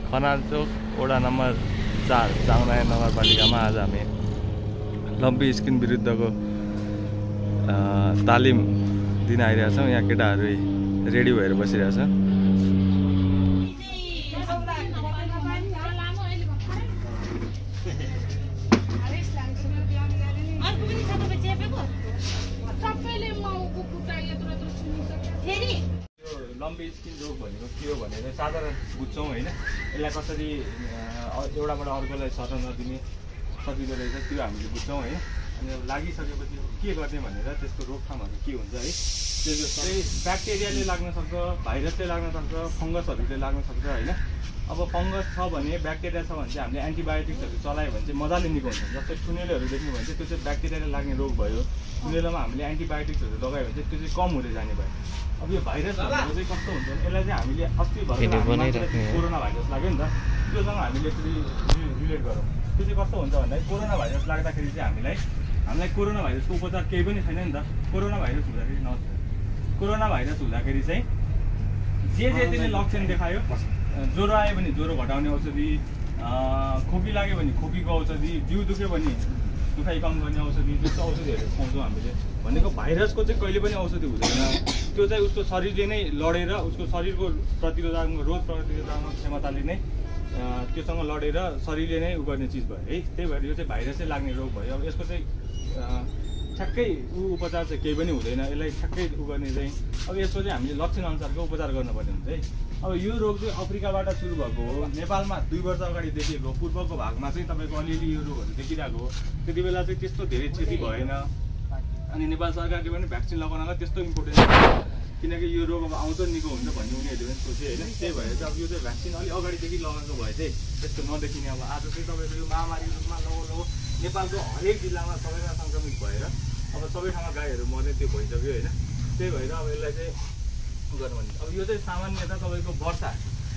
खनाल चोक वडा नम्बर 4 चाङनाया नगरपालिकामा आज हामी लम्पी स्किन विरुद्धको तालिम दिन आइरहेछौँ। यहाँ केटाहरू रेडी भएर बसिरहेछ। लम्पी स्किन रोग भनेको के हो भनेर साधारण बुझ्छौँ होइन। यसलाई कसरी एउटाबाट अर्कोलाई सर्न नदिने सकिँदो रहेछ त्यो हामीले बुझ्छौँ होइन। अनि लागिसकेपछि के गर्ने भनेर त्यसको रोकथामहरू के हुन्छ है। त्यो चाहिँ ब्याक्टेरियाले लाग्न सक्छ, भाइरसले लाग्न सक्छ, फङ्गसहरूले लाग्न सक्छ होइन। अब फङ्गस छ भने ब्याक्टेरिया छ भने चाहिँ हामीले एन्टिबायोटिक्सहरू चलायो भने चाहिँ मजाले निको हुन्छ। जस्तै थुनेलोहरू देख्नु भने चाहिँ त्यो चाहिँ ब्याक्टेरियाले लाग्ने रोग भयो। थुनेलोमा हामीले एन्टिबायोटिक्सहरू लगायो भने चाहिँ त्यो चाहिँ कम हुँदै जाने भयो। अब यो भाइरस भनेको चाहिँ कस्तो हुन्छ भने यसलाई चाहिँ हामीले अस्ति भर्खर कोरोना भाइरस लाग्यो नि त, त्योसँग हामीले रिलेट गरौँ। त्यो चाहिँ कस्तो हुन्छ भन्दाखेरि कोरोना भाइरस लाग्दाखेरि चाहिँ हामीलाई कोरोना भाइरसको उपचार केही पनि छैन नि त। कोरोना भाइरस हुँदाखेरि कोरोना भाइरस हुँदाखेरि चाहिँ जे त्यसले लक्षण देखायो, ज्वरो आयो भने ज्वरो घटाउने औषधि, खोकी लाग्यो भने खोकीको औषधि, जिउ दुख्यो भने दुखाइ कम गर्ने औषधि, त्यस्तो औषधिहरू खुवाउँछौँ हामीले। भनेको भाइरसको चाहिँ कहिले पनि औषधि हुँदैन। त्यो चाहिँ उसको शरीरले नै लडेर उसको शरीरको रोग प्रतिरोधात्मक क्षमताले नै त्योसँग लडेर शरीरले नै उ गर्ने चिज भयो है। त्यही भएर यो चाहिँ भाइरसै लाग्ने रोग भयो। अब यसको चाहिँ ठ्याक्कै उपचार चाहिँ केही पनि हुँदैन। यसलाई ठ्याक्कै गर्ने चाहिँ अब यसको चाहिँ हामीले लक्षण अनुसारको उपचार गर्नुपर्ने हुन्छ है। अब यो रोग चाहिँ अफ्रिकाबाट सुरु भएको हो। नेपालमा 2 वर्ष अगाडि देखिएको, पूर्वको भागमा चाहिँ तपाईँको अलिअलि यो रोगहरू देखिरहेको हो। त्यति बेला चाहिँ त्यस्तो धेरै क्षति भएन। अनि नेपाल सरकारले पनि भ्याक्सिन लगाउनलाई त्यस्तो इम्पोर्टेन्स छैन, किनकि यो रोग अब आउँछ निको हुन्छ भन्ने उनीहरूले पनि सोचे होइन। त्यही भएर चाहिँ अब यो चाहिँ भ्याक्सिन अलि अगाडिदेखि लगाएको भए चाहिँ त्यस्तो नदेखिने। अब आज चाहिँ तपाईँको यो महामारी रूपमा लगो नेपालको हरेक जिल्लामा सबैमा सङ्क्रमित भएर अब सबै ठाउँमा गाईहरू मर्ने त्यो भइसक्यो होइन। त्यही भएर अब यसलाई चाहिँ गर्नु भने अब यो चाहिँ सामान्यतः तपाईँको वर्षा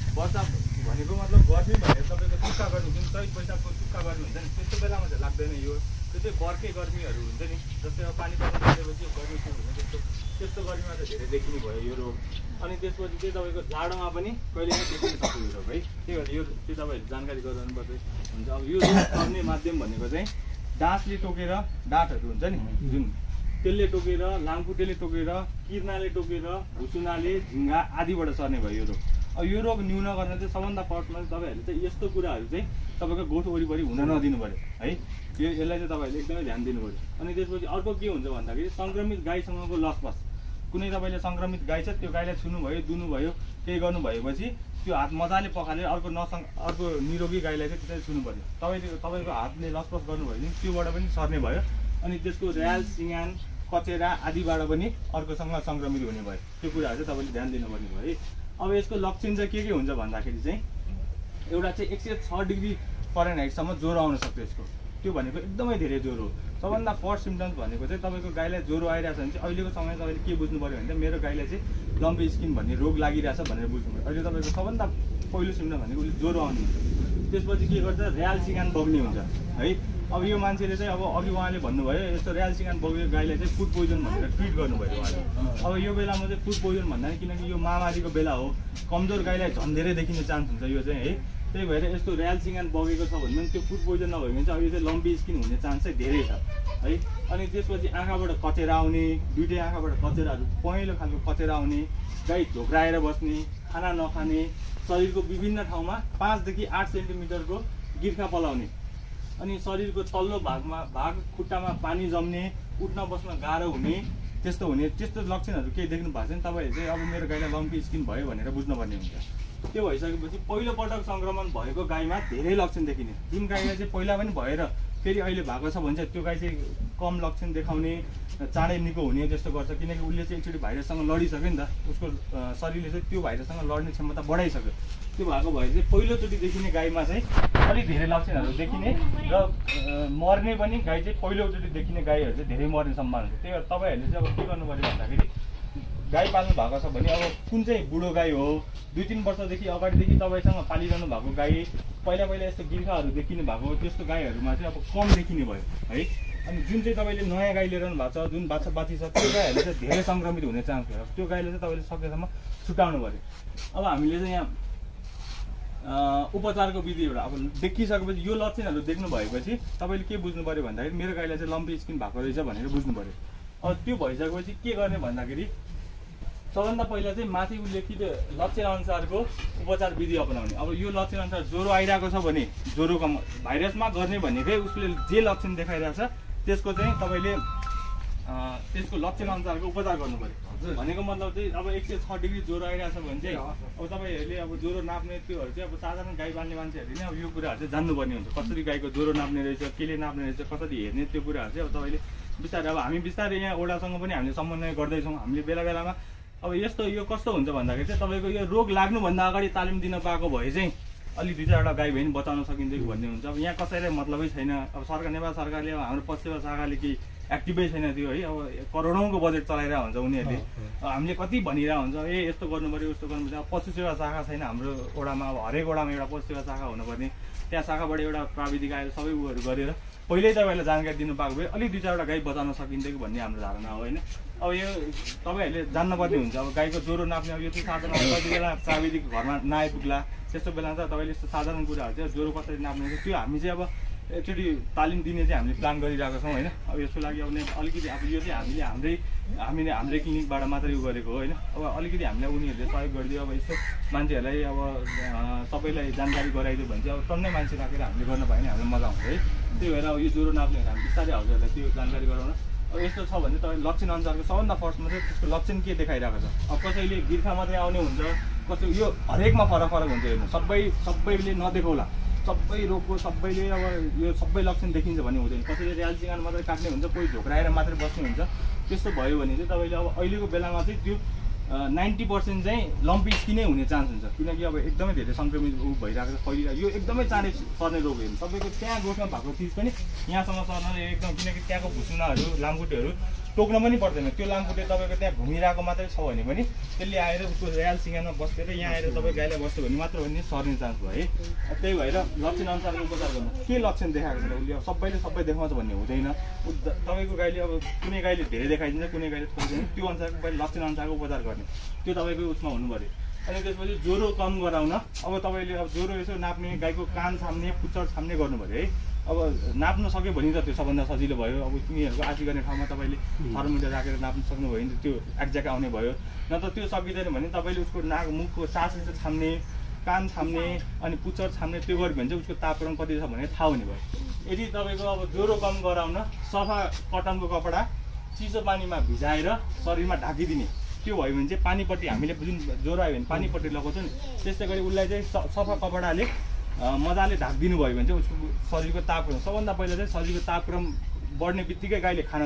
भनेको मतलब गर्मी भनेर तपाईँको चुक्का गर्नु जुन चैत वैशाखको चुक्का गर्नु हुन्छ नि, त्यस्तो बेलामा चाहिँ लाग्दैन। यो त्यो चाहिँ बर्खे गर्मीहरू हुन्छ नि, जस्तै अब पानी पर्न थालेपछि गर्मी सुरु हुन्छ, त्यस्तो गर्मीमा चाहिँ धेरै देखिने भयो यो रोग। अनि त्यसपछि चाहिँ तपाईँको जाडोमा पनि कहिले पनि देखिन सक्छ यो रोग है। त्यही भएर यो चाहिँ तपाईँहरूले जानकारी गराउनु पर्छ हुन्छ। अब यो रोग सर्ने माध्यम भनेको चाहिँ डाँसले टोकेर, डाँठहरू हुन्छ नि जुन, त्यसले टोकेर, लामखुट्टेले टोकेर, किर्नाले टोकेर, भुसुनाले, झिङ्गा आदिबाट सर्ने भयो यो रोग। अब यो रोग न्यून गर्न चाहिँ सबभन्दा फर्स्टमा चाहिँ तपाईँहरूले चाहिँ यस्तो कुराहरू चाहिँ तपाईँको गोठ वरिपरि हुन नदिनु पऱ्यो है। यसलाई चाहिँ तपाईँहरूले एकदमै ध्यान दिनु पऱ्यो। अनि त्यसपछि अर्को के हुन्छ भन्दाखेरि सङ्क्रमित गाईसँगको लसपस, कुनै तपाईँले सङ्क्रमित गाई छ त्यो गाईलाई छुनुभयो, दुनुभयो, केही गर्नुभएपछि त्यो हात मजाले पखालेर अर्को निरोगी गाईलाई चाहिँ त्यसरी छुनु पऱ्यो। तपाईँको हातले लसपस गर्नुभयो भने त्योबाट पनि सर्ने भयो। अनि त्यसको र्याल, सिँगान, कचेरा आदिबाट पनि अर्कोसँग सङ्क्रमित हुने भयो। त्यो कुराहरू चाहिँ तपाईँले ध्यान दिनुपर्ने भयो है। अब यसको लक्षण चाहिँ के हुन्छ भन्दाखेरि चाहिँ एउटा चाहिँ 106 डिग्री फरेनहाइटसम्म ज्वरो आउन सक्छ यसको। त्यो भनेको एकदमै धेरै ज्वरो हो। सबभन्दा फर्स्ट सिम्टम्स भनेको चाहिँ तपाईँको गाईलाई ज्वरो आइरहेछ भने चाहिँ अहिलेको समयमा तपाईँले के बुझ्नु पऱ्यो भने चाहिँ मेरो गाईलाई चाहिँ लम्पी स्किन भन्ने रोग लागिरहेछ भनेर बुझ्नु पऱ्यो। अहिले तपाईँको सबभन्दा पहिलो सिम्टम भनेको उसले ज्वरो आउने हुन्छ। त्यसपछि के गर्छ, र्याल सिँगान बग्ने हुन्छ है। अब यो मान्छेले चाहिँ अब अघि उहाँले भन्नुभयो यस्तो र्याल सिँगान बगेको गाईलाई चाहिँ फुड पोइजन भनेर ट्रिट गर्नुभयो उहाँले। अब यो बेलामा चाहिँ फुड पोइजन भन्दा किनकि यो महामारीको बेला हो, कमजोर गाईलाई झन् धेरै देखिने चान्स हुन्छ यो चाहिँ है। त्यही भएर यस्तो र्याल सिँगान बगेको छ भने पनि त्यो फुड पोइजन नभयो भने चाहिँ अब यो चाहिँ लम्पी स्किन हुने चान्स चाहिँ धेरै छ है। अनि त्यसपछि आँखाबाट कचेरा आउने, दुइटै आँखाबाट कचेराहरू, पहेँलो खालको कचेरा आउने, गाई झोक्राएर बस्ने, खाना नखाने, शरीरको विभिन्न ठाउँमा 5 देखि 8 सेन्टिमिटरको गिर्खा पलाउने, अनि शरीरको तल्लो भाग खुट्टामा पानी जम्ने, उठ्न बस्न गाह्रो हुने, त्यस्तो लक्षणहरू केही देख्नु भएको छ भने तपाईँहरूले चाहिँ अब मेरो गाईलाई लम्पी स्किन भयो भनेर बुझ्नुपर्ने हुन्छ। त्यो भइसकेपछि पहिलोपटक सङ्क्रमण भएको गाईमा धेरै लक्षण देखिने। जुन गाईलाई चाहिँ पहिला पनि भएर फेरि अहिले भएको छ भने चाहिँ त्यो गाई चाहिँ कम लक्षण देखाउने, चाँडै निको हुने त्यस्तो गर्छ, किनकि उसले चाहिँ एकचोटि भाइरससँग लडिसक्यो नि त। उसको शरीरले चाहिँ त्यो भाइरससँग लड्ने क्षमता बढाइसक्यो। त्यो भएको भए चाहिँ पहिलोचोटि देखिने गाईमा चाहिँ अलिक धेरै लक्षणहरू देखिने र मर्ने पनि गाई चाहिँ पहिलोचोटि देखिने गाईहरू चाहिँ धेरै मर्ने सम्भावना हुन्छ। त्यही भएर तपाईँहरूले चाहिँ अब के गर्नु पऱ्यो भन्दाखेरि गाई पाल्नु भएको छ भने अब कुन चाहिँ बुढो गाई हो, 2-3 वर्षदेखि अगाडिदेखि तपाईँसँग पालिरहनु भएको गाई, पहिला यस्तो गिर्खाहरू देखिने भएको त्यस्तो गाईहरूमा चाहिँ अब कम देखिने भयो है। अनि जुन चाहिँ तपाईँले नयाँ गाई लिइरहनु भएको छ, जुन बाछा बाछी छ, त्यो गाईहरूले चाहिँ धेरै सङ्क्रमित हुने चान्स भयो। त्यो गाईले चाहिँ तपाईँले सकेसम्म छुटाउनु पऱ्यो। अब हामीले चाहिँ यहाँ उपचारको विधि एउटा अब देखिसकेपछि यो लक्षणहरू देख्नु भएपछि तपाईँले के बुझ्नु पऱ्यो भन्दाखेरि मेरो गाईलाई चाहिँ लम्पी स्किन भएको रहेछ भनेर बुझ्नु पऱ्यो। अब त्यो भइसकेपछि के गर्ने भन्दाखेरि सबभन्दा पहिला चाहिँ माथि उल्लेखित लक्षण अनुसारको उपचार विधि अपनाउने। अब यो लक्षण अनुसार ज्वरो आइरहेको छ भने ज्वरोको भाइरसमा गर्ने भनेकै उसले जे लक्षण देखाइरहेको छ त्यसको चाहिँ तपाईँले त्यसको लक्षण अनुसारको उपचार गर्नु पऱ्यो। भनेको मतलब चाहिँ अब 106 डिग्री ज्वरो आइरहेको छ भने चाहिँ अब तपाईँहरूले अब ज्वरो नाप्ने त्योहरू चाहिँ अब साधारण गाई पाल्ने मान्छेहरूले नै अब यो कुराहरू चाहिँ जान्नुपर्ने हुन्छ। कसरी गाईको ज्वरो नाप्ने रहेछ, केले नाप्ने रहेछ, कसरी हेर्ने, त्यो कुराहरू चाहिँ अब तपाईँले बिस्तारै अब हामी बिस्तारै यहाँ ओडासँग पनि हामीले समन्वय गर्दैछौँ। हामीले बेला बेलामा अब यस्तो यो कस्तो हुन्छ भन्दाखेरि चाहिँ तपाईँको यो रोग लाग्नुभन्दा अगाडि तालिम दिन पाएको भए चाहिँ अलि 2-4वटा गाई भए पनि बचाउन सकिन्छ कि भन्ने हुन्छ। अब यहाँ कसैलाई मतलबै छैन। अब सरकार नेपाल सरकारले अब हाम्रो पशु सेवा शाखाले कि एक्टिभै छैन त्यो है। अब करोडौँको बजेट चलाइरहेको हुन्छ उनीहरूले। हामीले कति भनिरहेको हुन्छ यस्तो गर्नु पऱ्यो उस्तो गर्नु पर्यो। अब पशु सेवा शाखा छैन हाम्रो ओडामा। अब हरेक ओडामा एउटा पशु सेवा शाखा हुनुपर्ने। त्यहाँ शाखाबाट एउटा प्राविधिक आएर सबै उयोहरू गरेर पहिल्यै तपाईँहरूलाई जानकारी दिनु पाएको भए अलि 2-4वटा गाई बचाउन सकिन्थ्यो कि भन्ने हाम्रो धारणा हो होइन। अब यो तपाईँहरूले जान्नुपर्ने हुन्छ। अब गाईको ज्वरो नाप्ने अब यो चाहिँ साधारण कति बेला प्राविधिक घरमा नआइपुग्ला त्यस्तो बेला चाहिँ तपाईँले यस्तो साधारण कुराहरू चाहिँ ज्वरो कसरी नाप्ने त्यो हामी चाहिँ अब एकचोटि तालिम दिने चाहिँ हामीले प्लान गरिरहेको छौँ होइन। अब यसको लागि अब अलिकति अब यो चाहिँ हामीले हाम्रै क्लिनिकबाट मात्रै उयो गरेको हो होइन। अब अलिकति हामीलाई उनीहरूले सहयोग गरिदियो। अब यस्तो मान्छेहरूलाई अब सबैलाई जानकारी गराइदियो भने चाहिँ अब टन्नै मान्छे राखेर हामीले गर्न पायो भने हामीलाई मजा आउँछ है। त्यही भएर अब यो ज्वरो नाप्ने हामी बिस्तारै हजुरहरूलाई त्यो जानकारी गराउन। अब यस्तो छ भने तपाईँ लक्षण अनुसारको सबभन्दा फर्स्टमा चाहिँ त्यसको लक्षण के देखाइरहेको छ। अब कसैले गिर्खा मात्रै आउने हुन्छ, कसै यो हरेकमा फरक फरक हुन्छ। हेर्नु सबैले नदेखाउला। सबै रोगको सबैले अब यो सबै लक्षण देखिन्छ भन्ने हुँदैन। कसैले र्याल सिँगान मात्रै काट्ने हुन्छ, कोही झोक्राएर मात्रै बस्ने हुन्छ। त्यस्तो भयो भने चाहिँ तपाईँले अब अहिलेको बेलामा चाहिँ त्यो 90% चाहिँ लम्पी स्किनै हुने चान्स हुन्छ। किनकि अब एकदमै धेरै सङ्क्रमित भइरहेको छ, फैलिरहेको। यो एकदमै चाँडै सर्ने रोग हेर्नु। तपाईँको त्यहाँ गोठमा भएको चिज पनि यहाँसम्म सर्न एकदम, किनकि त्यहाँको भुसुनाहरू लामखुट्टेहरू टोक्न पनि पर्दैन। त्यो लामखुट्टे तपाईँको त्यहाँ घुमिरहेको मात्रै छ भने पनि त्यसले आएर उसको र्याल सिँगानमा बसेर यहाँ आएर तपाईँ गाईलाई बस्यो भने मात्र भने सर्ने चान्स भयो है। त्यही भएर लक्षण अनुसारको उपचार गर्नु। के लक्षण देखाएको छ उसले अब सबैले सबै देखाउँछ भन्ने हुँदैन। तपाईँको गाईले अब कुनै गाईले धेरै देखाइदिन्छ, कुनै गाईले थोरै दिन्छ। त्यो अनुसारको लक्षण अनुसारको उपचार गर्ने त्यो तपाईँको उसमा हुनु पऱ्यो। अनि त्यसपछि ज्वरो कम गराउन अब तपाईँले अब ज्वरो यसो नाप्ने, गाईको कान छाम्ने, पुच्छर छाम्ने गर्नु पऱ्यो है। अब नाप्न सक्यो भने त त्यो सबभन्दा सजिलो भयो। अब तिनीहरूको आँची गर्ने ठाउँमा तपाईँले थर्मोमिटर राखेर नाप्न सक्नुभयो भने त्यो एक्ज्याक्ट आउने भयो। नत्र त्यो सकिँदैन भने तपाईँले उसको नाक मुखको सास छाम्ने, कान छाम्ने अनि पुच्छर छाम्ने त्यो गर्यो भने चाहिँ उसको तापक्रम कति छ भनेर थाहा हुने भयो। यदि तपाईँको अब ज्वरो कम गराउन सफा कटनको कपडा चिसो पानीमा भिजाएर शरीरमा ढाकिदिने त्यो भयो भने चाहिँ पानीपट्टि हामीले जुन ज्वरो आयो भने पानीपट्टि लगाउँछौँ नि त्यस्तै गरी उसलाई चाहिँ सफा कपडाले मजाले ढाकिदिनु भयो भने चाहिँ उसको शरीरको तापक्रम सबभन्दा पहिला चाहिँ शरीरको तापक्रम बढ्ने बित्तिकै गाईले खाना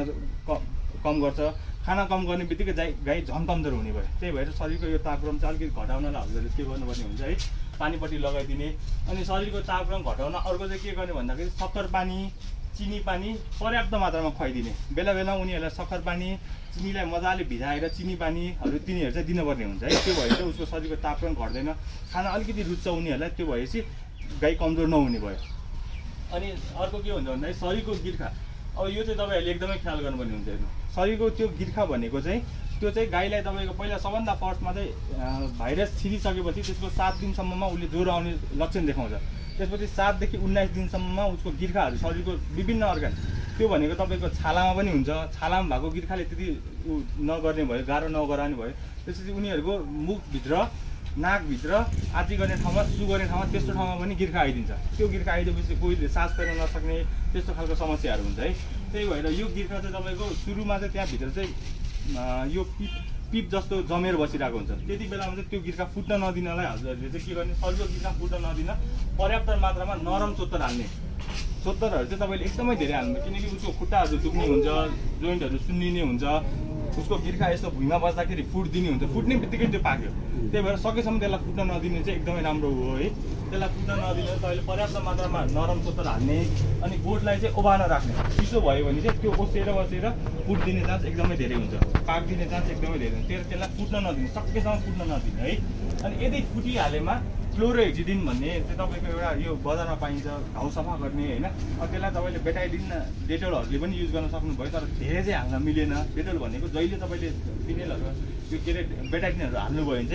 कम गर्छ। खाना कम गर्ने बित्तिकै गाई झन् कमजोर हुने भयो। त्यही भएर शरीरको यो तापक्रम चाहिँ अलिकति घटाउनलाई हजुरले के गर्नुपर्ने हुन्छ है, पानीपट्टि लगाइदिने। अनि शरीरको तापक्रम घटाउन अर्को चाहिँ के गर्ने भन्दाखेरि सक्खर पानी, चिनी पानी पर्याप्त मात्रामा खुवाइदिने। बेला बेला उनीहरूलाई सक्खर पानी, चिनीलाई मजाले भिजाएर चिनी पानीहरू तिनीहरू चाहिँ दिनुपर्ने हुन्छ है। त्यो भएर चाहिँ उसको शरीरको तापक्रम घट्दैन, खाना अलिकति रुच्छ उनीहरूलाई। त्यो भएपछि गाई कमजोर नहुने भयो। अनि अर्को के हुन्छ भन्दाखेरि शरीरको गिर्खा। अब यो चाहिँ तपाईँहरूले एकदमै ख्याल गर्नुपर्ने हुन्छ। हेर्नु शरीरको त्यो गिर्खा भनेको चाहिँ त्यो चाहिँ गाईलाई तपाईँको पहिला सबभन्दा फर्स्टमा चाहिँ भाइरस छिरिसकेपछि त्यसको 7 दिनसम्ममा उसले ज्वरो आउने लक्षण देखाउँछ। त्यसपछि 7 देखि 19 दिनसम्ममा उसको गिर्खाहरू शरीरको विभिन्न अर्गन त्यो भनेको तपाईँको छालामा पनि हुन्छ। छालामा भएको गिर्खाले त्यति नगर्ने भयो, गाह्रो नगराउने भयो। त्यसपछि उनीहरूको मुखभित्र, नाकभित्र, आँची गर्ने ठाउँमा, सु गर्ने ठाउँमा त्यस्तो ठाउँमा पनि गिर्खा आइदिन्छ। त्यो गिर्खा आइदिएपछि कोहीले सास फेर्न नसक्ने त्यस्तो खालको समस्याहरू हुन्छ है। त्यही भएर यो गिर्खा चाहिँ तपाईँको सुरुमा चाहिँ त्यहाँभित्र चाहिँ यो पिप जस्तो जमेर बसिरहेको हुन्छ। त्यति बेलामा चाहिँ त्यो गिर्खा फुट्न नदिनलाई हजुरहरूले चाहिँ के गर्ने, शरीरको गिर्खा फुट्न नदिन पर्याप्त मात्रामा नरम चोत्तर हाल्ने। चोत्तरहरू चाहिँ तपाईँले एकदमै धेरै हाल्नु, किनकि उसको खुट्टाहरू दुख्ने हुन्छ, जोइन्टहरू सुन्निने हुन्छ, उसको गिर्खा यस्तो भुइँमा बस्दाखेरि फुट्दिने हुन्छ। फुट्ने बित्तिकै त्यो पाक्यो। त्यही भएर सकेसम्म त्यसलाई फुट्न नदिने चाहिँ एकदमै राम्रो हो है। त्यसलाई फुट्न नदिने तपाईँले पर्याप्त मात्रामा नरम चोत्तर हाल्ने। अनि गोठलाई चाहिँ ओभान राख्ने। चिसो भयो भने चाहिँ त्यो ओसेर बसेर फुट्दिने चान्स एकदमै धेरै हुन्छ, पाकिदिने चान्स एकदमै धेरै हुन्छ। त्यसलाई फुट्न नदिने, सकेसम्म फुट्न नदिने है। अनि यदि फुटिहालेमा क्लोरोहेक्जिडिन भन्ने चाहिँ तपाईँको एउटा यो बजारमा पाइन्छ, घाउ सफा गर्ने होइन। अब त्यसलाई तपाईँले बेटाइडिन, डेटोलहरूले पनि युज गर्न सक्नुभयो, तर धेरै चाहिँ हाल्न मिलेन। डेटोल भनेको जहिले तपाईँले फिनेलहरू यो के अरे बेटाइडिनहरू हाल्नुभयो भने चाहिँ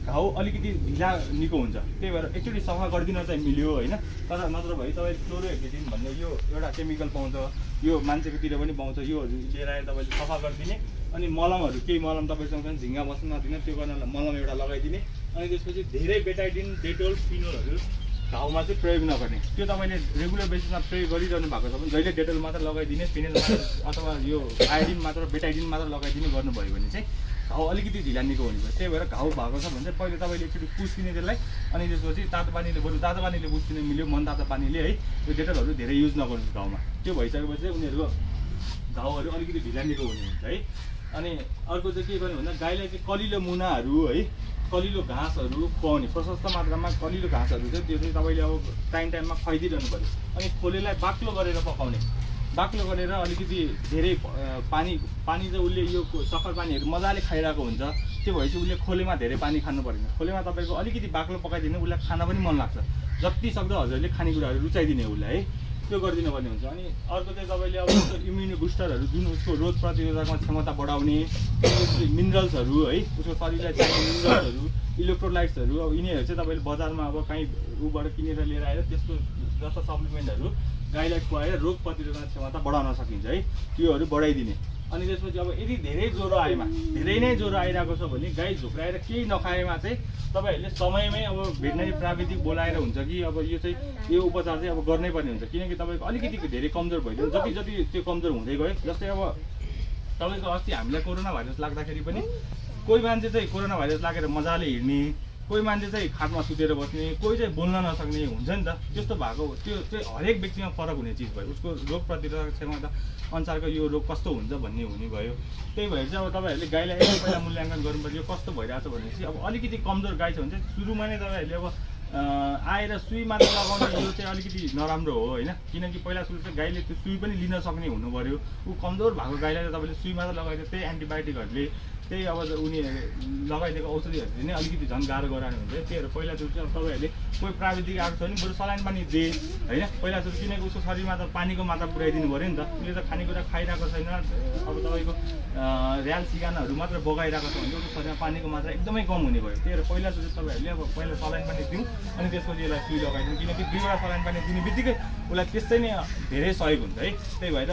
घाउ अलिकति ढिला निको हुन्छ। त्यही भएर एकचोटि सफा गरिदिन चाहिँ मिल्यो होइन। तर नत्र भए तपाईँ क्लोरोहेक्सिडिन भन्ने यो एउटा केमिकल पाउँछ, यो मान्छेकोतिर पनि पाउँछ, यो लिएर आएर तपाईँले सफा गरिदिने। अनि मलमहरू केही मलम तपाईँसँग पनि झिङ्गा बस्न नदिने, त्यो गर्न मलम एउटा लगाइदिने। अनि त्यसपछि धेरै बेटाइडिन, डेटोल, फिनोलहरू घाउमा चाहिँ प्रयोग नगर्ने। त्यो तपाईँले रेगुलर बेसिसमा प्रयोग गरिरहनु भएको छ भने जहिले डेटोल मात्र लगाइदिने, फिनेल मात्र अथवा यो आयोडिन मात्र, बेटाइडिन मात्र लगाइदिने गर्नुभयो भने चाहिँ घाउ अलिकति ढिला निको हुने भयो। त्यही भएर घाउ भएको छ भने चाहिँ पहिले तपाईँले एकचोटि पुस्किने त्यसलाई, अनि त्यसपछि तातो पानीले बरु तातो पानीले पुस्किने मिल्यो, मन तातो पानीले है। यो डेटोलहरू धेरै युज नगर्नुहोस् घाउमा। त्यो भइसकेपछि चाहिँ उनीहरूको घाउहरू अलिकति ढिला निको हुने हुन्छ है। अनि अर्को चाहिँ के गर्नु भन्दा गाईलाई चाहिँ कलिलो मुनाहरू है, कलिलो घाँसहरू खुवाउने, प्रशस्त मात्रामा कलिलो घाँसहरू चाहिँ त्यो चाहिँ तपाईँले अब टाइममा खुवाइदिरहनु पऱ्यो। अनि खोलेलाई बाक्लो गरेर पकाउने, बाक्लो गरेर अलिकति धेरै पानी चाहिँ उसले यो सक्खर पानीहरू मजाले खाइरहेको हुन्छ। त्यो भएपछि उसले खोलेमा धेरै पानी खानु पर्दैन। खोलेमा तपाईँको अलिकति बाक्लो पकाइदिने, उसलाई खान पनि मन लाग्छ। जति सक्दो हजुरले खानेकुराहरू रुचाइदिने उसलाई है, त्यो गरिदिनु पर्ने हुन्छ। अनि अर्को चाहिँ तपाईँले अब इम्युनि बुस्टरहरू जुन उसको रोग प्रतिरोधक क्षमता बढाउने मिनरल्सहरू है, उसको शरीरलाई चाहिने मिनरल्सहरू, इलेक्ट्रोलाइट्सहरू, अब यिनीहरू चाहिँ तपाईँले बजारमा अब कहीँ ऊबाट किनेर लिएर आएर त्यसको जस्ता सप्लिमेन्टहरू गाईलाई खुवाएर रोग प्रतिरोधक क्षमता बढाउन सकिन्छ है, त्योहरू बढाइदिने। अनि त्यसपछि अब यदि धेरै ज्वरो आएमा, धेरै नै ज्वरो आइरहेको छ भने गाई झुक्राएर केही नखाएमा चाहिँ तपाईँहरूले समयमै अब भेटनरी प्राविधिक बोलाएर हुन्छ कि अब यो चाहिँ यो उपचार चाहिँ अब गर्नै पर्ने हुन्छ। किनकि तपाईँको अलिकति धेरै कमजोर भइदियो, जति जति त्यो कमजोर हुँदै गयो। जस्तै अब तपाईँको अस्ति हामीलाई कोरोना भाइरस लाग्दाखेरि पनि कोही मान्छे चाहिँ कोरोना भाइरस लागेर मजाले हिँड्ने, कोही मान्छे चाहिँ खाटमा सुतेर बस्ने, कोही चाहिँ बोल्न नसक्ने हुन्छ नि त। त्यस्तो भएको त्यो चाहिँ हरेक व्यक्तिमा फरक हुने चिज भयो। उसको रोग प्रतिरोधक क्षमता अनुसारको यो रोग कस्तो हुन्छ भन्ने हुने भयो। त्यही भएर चाहिँ अब तपाईँहरूले गाईलाई एकदम पहिला मूल्याङ्कन गर्नु पर्यो, कस्तो भइरहेको छ भनेपछि। अब अलिकति कमजोर गाई छ भने चाहिँ सुरुमा नै तपाईँहरूले अब आएर सुई मात्र लगाउने यो चाहिँ अलिकति नराम्रो हो होइन। किनकि पहिला सुरु चाहिँ गाईले त्यो सुई पनि लिन सक्ने हुनु पऱ्यो। ऊ कमजोर भएको गाईलाई तपाईँले सुई मात्र लगाइदियो, त्यही एन्टिबायोटिकहरूले, त्यही अब उनीहरूले लगाइदिएको औषधिहरूले नै अलिकति झन् गाह्रो गराउने हुन्छ। त्यही भएर पहिला सुरु चाहिँ अब तपाईँहरूले कोही प्राविधिक आएको छ भने बरु सलाइन पानी दे होइन पहिला सुरु। किनकि उसको शरीरमा त पानीको मात्रा पुऱ्याइदिनु पऱ्यो नि त। उसले त खानेकुरा खाइरहेको छैन। अब तपाईँको र्याल सिकानाहरू मात्र बगाइरहेको छ भने उसको शरीरमा पानीको मात्रा एकदमै कम हुने भयो। त्यही भएर पहिला सुरु तपाईँहरूले अब पहिला सलाइन पानी दिउँ, अनि त्यसपछि यसलाई सुई लगाइदिउँ। किनकि 2वटा सलाइन पानी दिने बित्तिकै उसलाई त्यसै नै धेरै सहयोग हुन्छ है। त्यही भएर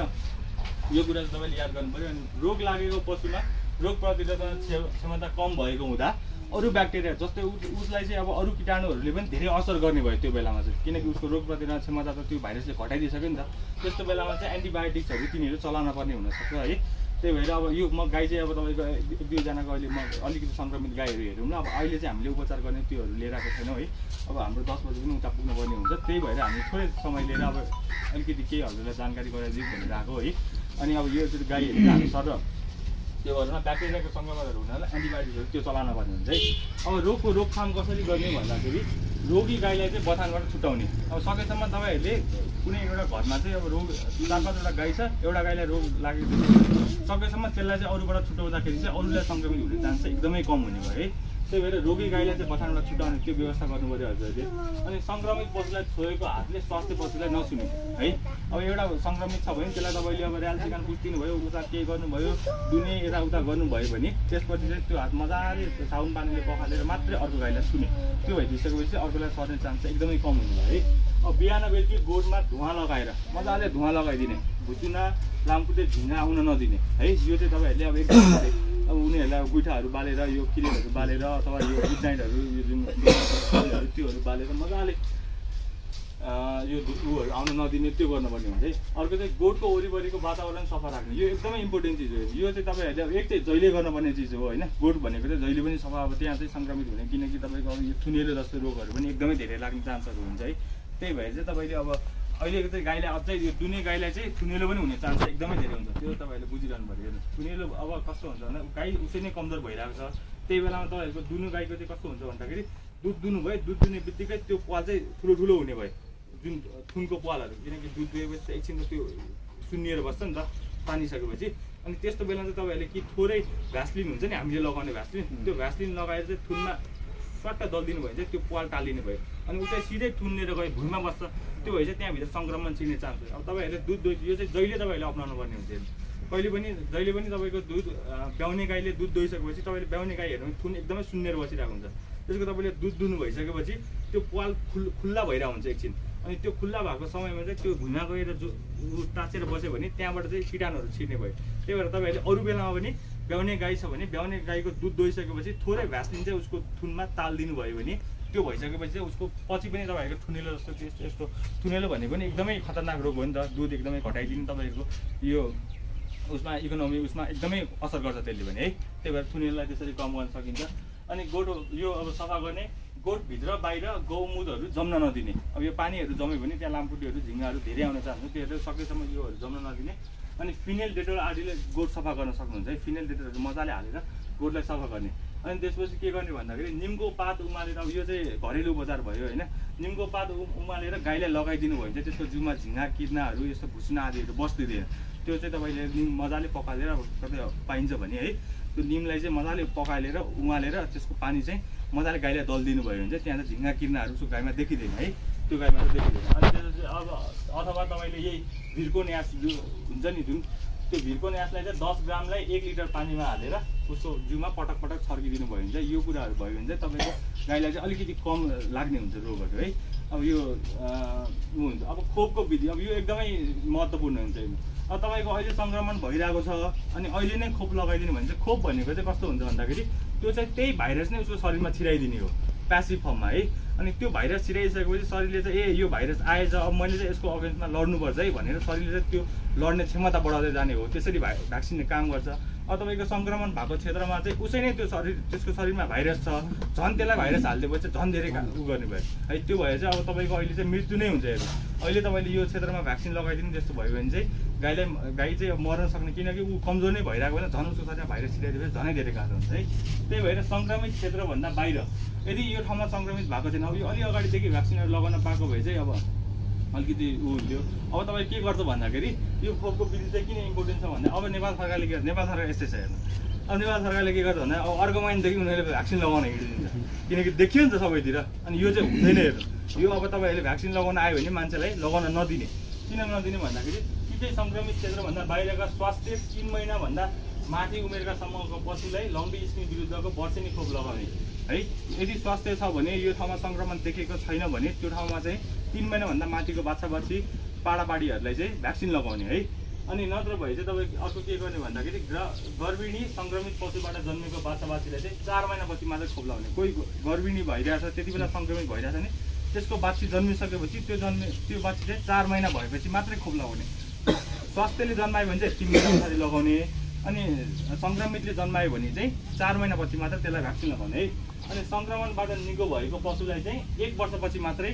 यो कुरा चाहिँ तपाईँले याद गर्नु पऱ्यो। अनि रोग लागेको पशुमा रोग प्रतिरोधक क्षमता कम भएको हुँदा अरू ब्याक्टेरिया जस्तै उसलाई चाहिँ अब अरू कीटाणुहरूले पनि धेरै असर गर्ने भयो त्यो बेलामा चाहिँ। किनकि उसको रोग प्रतिरोधक क्षमता त त्यो भाइरसले घटाइदिइसक्यो नि त। त्यस्तो बेलामा चाहिँ एन्टिबायोटिक्सहरू तिनीहरू चलाउन पर्ने हुनसक्छ है। त्यही भएर अब यो गाई चाहिँ अब तपाईँको 1-2जनाको अहिले अलिकति सङ्क्रमित गाईहरू हेरौँ न। अब अहिले चाहिँ हामीले उपचार गर्ने त्योहरू लिएर आएको छैनौँ है। अब हाम्रो 10 बजी पनि उता पुग्नुपर्ने हुन्छ। त्यही भएर हामी थोरै समय लिएर अब अलिकति केही हजुरलाई जानकारी गराइदिउँ भनेर आएको है। अनि अब यो चाहिँ गाईहरू हामी सर त्यो गरेर ब्याक्टेरियाको सङ्क्रमणहरू हुनाले एन्टिबायोटिक्सहरू त्यो चलाउन पर्ने हुन्छ है। अब रोगको रोकथाम कसरी गर्ने भन्दाखेरि रोगी गाईलाई चाहिँ बथानबाट छुटाउने। अब सकेसम्म तपाईँहरूले कुनै एउटा घरमा चाहिँ अब रोग 4-5वटा गाई छ, एउटा गाईलाई रोग लागेको सकेसम्म त्यसलाई चाहिँ अरूबाट छुटाउँदाखेरि चाहिँ अरूलाई सङ्क्रमित हुने चान्स चाहिँ एकदमै कम हुने भयो है। त्यही भएर रोगी गाईलाई चाहिँ बथानबाट छुटाउने त्यो व्यवस्था गर्नु पऱ्यो हजुरहरूले। अनि सङ्क्रमित पशुलाई छोएको हातले स्वास्थ्य पशुलाई नछुने है। अब एउटा सङ्क्रमित छ भने त्यसलाई तपाईँले अब र्याल सिकान पुस्दिनु भयो, उता केही गर्नुभयो, दुने यताउता गर्नुभयो भने त्यसपछि चाहिँ त्यो हात मजाले साबुन पानीले पखालेर मात्रै अर्को गाईलाई छुने। त्यो भइदिइसकेपछि अर्कोलाई सर्ने चान्स चाहिँ एकदमै कम हुने भयो है। अब बिहान बेलुकी गोठमा धुवाँ लगाएर मजाले धुवाँ लगाइदिने, भुतुना लामखुट्टे झिङ्गा आउन नदिने है। यो चाहिँ तपाईँहरूले अब एकदमै अब उनीहरूलाई गुइठाहरू बालेर यो किरेलहरू बालेर अथवा यो गुडनाइटहरू यो जुन त्योहरू बालेर मजाले यो उहरू आउन नदिने त्यो गर्नुपर्ने हुन्छ है। अर्को चाहिँ गोठको वरिपरिको वातावरण सफा राख्ने, यो एकदमै इम्पोर्टेन्ट चिज हो। यो चाहिँ तपाईँहरूले अब एक चाहिँ जहिले गर्नुपर्ने चिज हो होइन। गोठ भनेको चाहिँ जहिले पनि सफा, अब त्यहाँ चाहिँ सङ्क्रमित हुने, किनकि तपाईँको अब यो थुनेलो जस्तो रोगहरू पनि एकदमै धेरै लाग्ने चान्सहरू हुन्छ है। त्यही भएर चाहिँ तपाईँले अब अहिलेको चाहिँ गाईलाई अझै यो दुने गाईलाई चाहिँ थुनेलो पनि हुने चान्स एकदमै धेरै हुन्छ। त्यो तपाईँहरूले बुझिरहनु पऱ्यो। हेर्नु थुनेलो अब कस्तो हुन्छ भन्दा गाई उसै नै कमजोर भइरहेको छ। त्यही बेलामा तपाईँहरूको दुनु गाईको चाहिँ कस्तो हुन्छ भन्दाखेरि दुध दुनु भयो, दुध दुने बित्तिकै त्यो पाल चाहिँ ठुलो हुने भयो, जुन थुनको पालहरू। किनकि दुध दुएपछि एकछिन त त्यो सुन्निएर बस्छ नि त तानिसकेपछि। अनि त्यस्तो बेलामा चाहिँ तपाईँहरूले कि थोरै भ्यासलिन हुन्छ नि हामीले लगाउने भ्यासलिन, त्यो भ्यासलिन लगाएर चाहिँ थुनमा स्वाट्ट दलिदिनु भयो चाहिँ त्यो पाल टालिने भयो। अनि ऊ चाहिँ सिधै थुनेर गयो भुइँमा बस्छ। त्यो भए चाहिँ त्यहाँभित्र सङ्क्रमण छिर्ने चान्स हुन्छ। अब तपाईँहरूले दुध यो चाहिँ जहिले तपाईँहरूले अप्नाउनु पर्ने हुन्छ। जहिले पनि तपाईँको दुध ब्याउने गाईले दुध दोइसकेपछि तपाईँले ब्याउने गाईहरू थुन एकदमै सुन्नेर बसिरहेको हुन्छ। त्यसको तपाईँले दुध दुनु भइसकेपछि त्यो पाल खुल्ला भइरहेको हुन्छ एकछिन। अनि त्यो खुल्ला भएको समयमा चाहिँ त्यो भुइँमा गएर जो टाँचेर बस्यो भने त्यहाँबाट चाहिँ किटाणुहरू छिर्ने भयो। त्यही भएर तपाईँहरूले अरू बेलामा पनि ब्याउने गाई छ भने ब्याउने गाईको दुध दोहिसकेपछि थोरै भ्यासलिन चाहिँ उसको थुनमा तालिदिनु भयो भने त्यो भइसकेपछि चाहिँ उसको पछि पनि तपाईँहरूको थुनेलो जस्तो यस्तो थुनेलो भनेको पनि एकदमै खतरनाक रोग हो नि त। दुध एकदमै घटाइदिनु तपाईँहरूको यो उसमा इकोनोमी उसमा एकदमै असर गर्छ त्यसले भने है। त्यही भएर थुनेलोलाई त्यसरी कम गर्न सकिन्छ। अनि गोठो यो अब सफा गर्ने गोठभित्र बाहिर गौमुतहरू जम्न नदिने। अब यो पानीहरू जम्यो भने त्यहाँ लामखुट्टेहरू झिङ्गाहरू धेरै आउन चाहन्छ, त्योहरू सकेसम्म योहरू जम्न नदिने। अनि फिनेल डेटोल आदिले गोठ सफा गर्न सक्नुहुन्छ है। फिनेल डेटोलहरू मजाले हालेर गोठलाई सफा गर्ने। अनि त्यसपछि के गर्ने भन्दाखेरि निमको पात उमालेर, अब यो चाहिँ घरेलु उपचार भयो होइन। निमको पात उमालेर गाईलाई लगाइदिनु भयो भने चाहिँ त्यसको जिउमा झिङ्गा किर्नाहरू यस्तो भुसुना आदिहरू बस्दिँदैन। त्यो चाहिँ तपाईँले निम मजाले पकालेर कतै पाइन्छ भने है, त्यो निमलाई चाहिँ मजाले पकालेर उमालेर त्यसको पानी चाहिँ मजाले गाईलाई दलिदिनु भयो भने चाहिँ त्यहाँ चाहिँ झिङ्गा किर्नाहरू उसको गाईमा देखिँदैन है। त्यो गाईमा चाहिँ देखिँदैन। अनि त्यो चाहिँ अब अथवा तपाईँले यही भिर्को न्यास हुन्छ नि जुन, त्यो भिर्को न्यासलाई चाहिँ 10 ग्रामलाई 1 लिटर पानीमा हालेर उसको जिउमा पटक पटक छर्किदिनु भयो भने चाहिँ यो कुराहरू भयो भने चाहिँ तपाईँको गाईलाई चाहिँ अलिकति कम लाग्ने हुन्छ रोगहरू है। अब यो हुन्छ। अब खोपको विधि, अब यो एकदमै महत्त्वपूर्ण हुन्छ। अब तपाईँको अहिले सङ्क्रमण भइरहेको छ अनि अहिले नै खोप लगाइदिनु भने चाहिँ खोप भनेको चाहिँ कस्तो हुन्छ भन्दाखेरि त्यो चाहिँ त्यही भाइरस नै उसको शरीरमा छिराइदिने हो प्यासिभ फर्ममा है। अनि त्यो भाइरस छिराइसकेपछि शरीरले चाहिँ यो भाइरस आएछ, अब मैले चाहिँ यसको अगेन्स्टमा लड्नुपर्छ है भनेर शरीरले चाहिँ त्यो लड्ने क्षमता बढाउँदै जाने हो। त्यसरी भ्याक्सिनले काम गर्छ। अब तपाईँको सङ्क्रमण भएको क्षेत्रमा चाहिँ उसै नै त्यो त्यसको शरीरमा भाइरस छ, झन् त्यसलाई भाइरस हालिदिएपछि झन् धेरै उ गर्ने भयो है। त्यो भएर चाहिँ अब तपाईँको अहिले चाहिँ मृत्यु नै हुन्छ हेर्नु। अहिले तपाईँले यो क्षेत्रमा भ्याक्सिन लगाइदिनु जस्तो भयो भने चाहिँ गाई चाहिँ मर्न सक्ने, किनकि ऊ कमजोर नै भइरहेको होइन, झन् उसको शरीरमा भाइरस छिराइदिएपछि झनै धेरै गाह्रो हुन्छ है। त्यही भएर सङ्क्रमित क्षेत्रभन्दा बाहिर यदि यो ठाउँमा सङ्क्रमित भएको छैन, अब यो अलि अगाडिदेखि भ्याक्सिनहरू लगाउन पाएको भए चाहिँ अब अलिकति ऊ हुन्थ्यो। अब तपाईँ के गर्छ भन्दाखेरि यो खोपको विधि चाहिँ किन इम्पोर्टेन्ट छ भन्दा अब नेपाल सरकारले के गर्छ, नेपाल सरकार यस्तै छ हेर्नु। अब नेपाल सरकारले के गर्छ भन्दा अब अर्को महिनादेखि उनीहरूले भ्याक्सिन लगाउन हिँडिदिन्छ, किनकि देखियो नि त सबैतिर। अनि यो चाहिँ हुँदैन हेर्नु। यो अब तपाईँहरूले भ्याक्सिन लगाउन आयो भने मान्छेलाई लगाउन नदिने। किन नदिने भन्दाखेरि कि चाहिँ सङ्क्रमित क्षेत्रभन्दा बाहिरका स्वास्थ्य 3 महिनाभन्दा माथि उमेरका समूहको पशुलाई लम्बी स्किन विरुद्धको वर्षेनी खोप लगाउने है। यदि स्वास्थ्य छ भने यो ठाउँमा सङ्क्रमण देखेको छैन भने त्यो ठाउँमा चाहिँ 3 महिनाभन्दा माथिको बाछा बाछी पाडापाडीहरूलाई चाहिँ भ्याक्सिन लगाउने है। अनि नत्र भए चाहिँ तपाईँ अर्को के गर्ने भन्दाखेरि गर्भिणी सङ्क्रमित पशुबाट जन्मेको बाछा बाछीलाई चाहिँ 4 महिनापछि मात्रै खोप लगाउने। कोही गर्भिणी भइरहेछ त्यति बेला सङ्क्रमित भइरहेछ भने त्यसको बाछी जन्मिसकेपछि त्यो बाछी चाहिँ 4 महिना भएपछि मात्रै खोप लगाउने। स्वास्थ्यले जन्मायो भने चाहिँ 3 महिना पछाडि लगाउने। अनि सङ्क्रमितले जन्मायो भने चाहिँ 4 महिनापछि मात्रै त्यसलाई भ्याक्सिन लगाउने है। अनि सङ्क्रमणबाट निको भएको पशुलाई चाहिँ 1 वर्षपछि मात्रै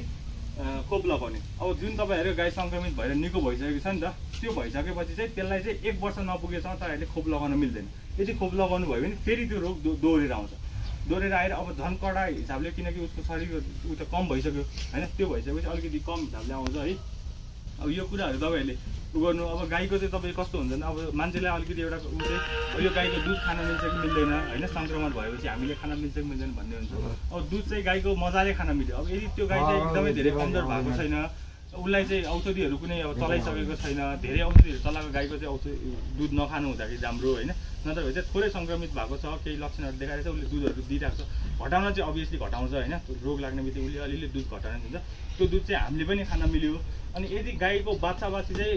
खोप लगाउने। अब जुन तपाईँहरू गाई सङ्क्रमित भएर निको भइसकेको छ नि त, त्यो भइसकेपछि चाहिँ त्यसलाई चाहिँ 1 वर्ष नपुगेसम्म तपाईँहरूले खोप लगाउन मिल्दैन। यदि खोप लगाउनु भयो भने फेरि त्यो रोग दोहोरेर आउँछ। दोहोरेर आएर अब झन् कडा हिसाबले, किनकि उसको शरीर उ त कम भइसक्यो होइन, त्यो भइसकेपछि अलिकति कम हिसाबले आउँछ है। अब यो कुराहरू तपाईँहरूले उ गर्नु। अब गाईको चाहिँ तपाईँ कस्तो हुन्छ भने अब मान्छेलाई अलिकति एउटा उ चाहिँ यो गाईको दुध खान मिल्छ कि मिल्दैन होइन, सङ्क्रमण भएपछि हामीले खान मिल्छ कि मिल्दैन भन्ने हुन्छ। अब दुध चाहिँ गाईको मजाले खान मिल्यो। अब यदि त्यो गाई चाहिँ एकदमै धेरै कमजोर भएको छैन, उसलाई चाहिँ औषधिहरू कुनै अब चलाइसकेको छैन, धेरै औषधिहरू चलाएको गाईको चाहिँ दुध नखानु हुँदाखेरि राम्रो होइन। नत्र भए चाहिँ थोरै सङ्क्रमित भएको छ, केही लक्षणहरू देखाएर चाहिँ उसले दुधहरू दिइरहेको छ, घटाउन चाहिँ अभियसली घटाउँछ होइन। रोग लाग्ने बित्तिकै उसले अलिअलि दुध घटाउन दिन्छ, त्यो दुध चाहिँ हामीले पनि खान मिल्यो। अनि यदि गाईको बाछा बाछी चाहिँ